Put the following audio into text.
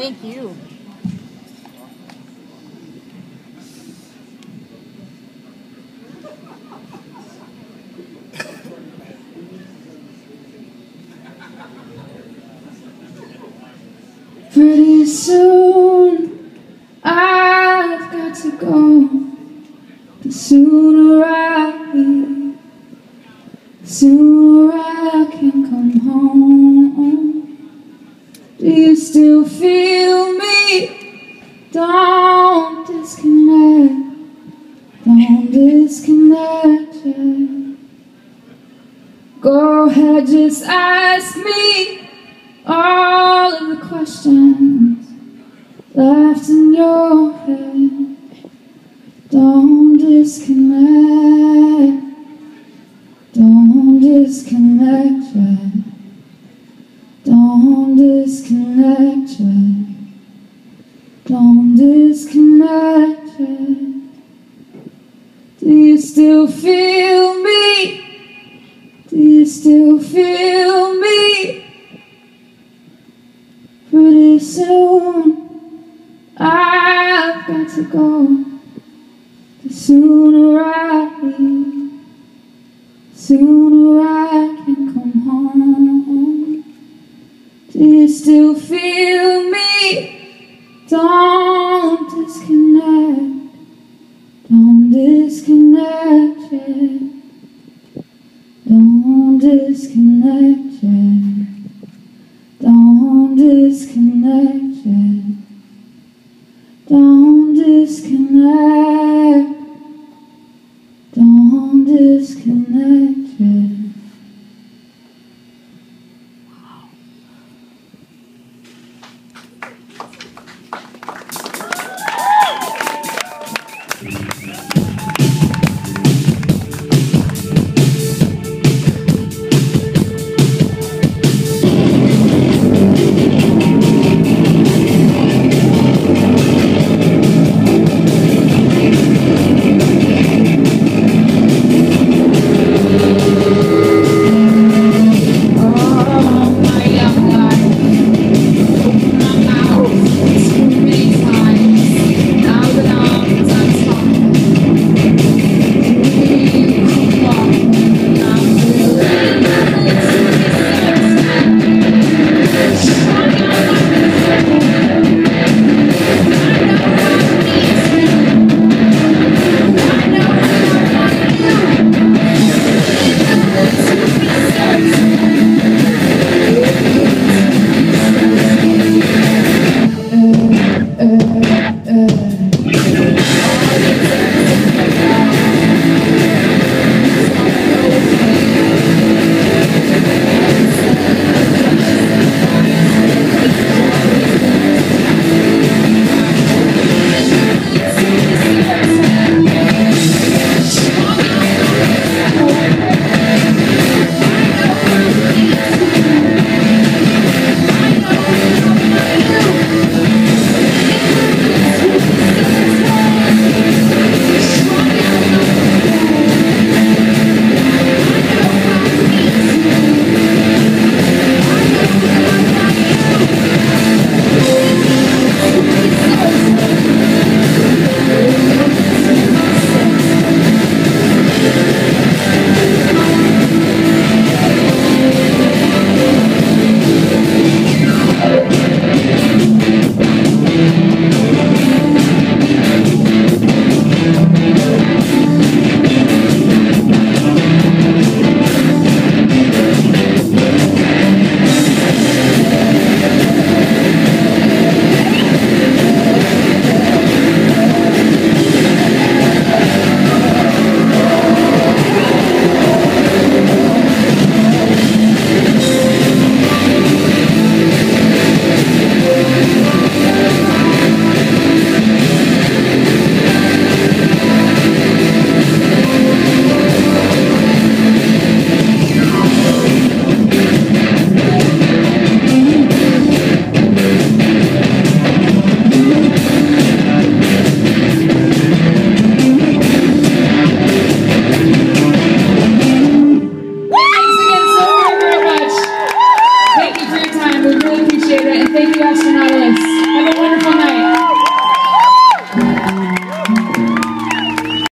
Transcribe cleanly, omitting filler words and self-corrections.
Thank you. Pretty soon I've got to go. The sooner I leave, the sooner I can come home. Do you still feel me? Don't disconnect, don't disconnect yet. Go ahead, just ask me all of the questions left in your head. Don't disconnect, don't disconnect yet. Don't disconnect yet. Don't disconnect yet. Do you still feel me? Do you still feel me? Pretty soon I've got to go. The sooner I leave, the sooner I can come home. Do you still feel me? Don't disconnect, don't disconnect yet. Don't disconnect yet. Don't disconnect yet. Don't disconnect.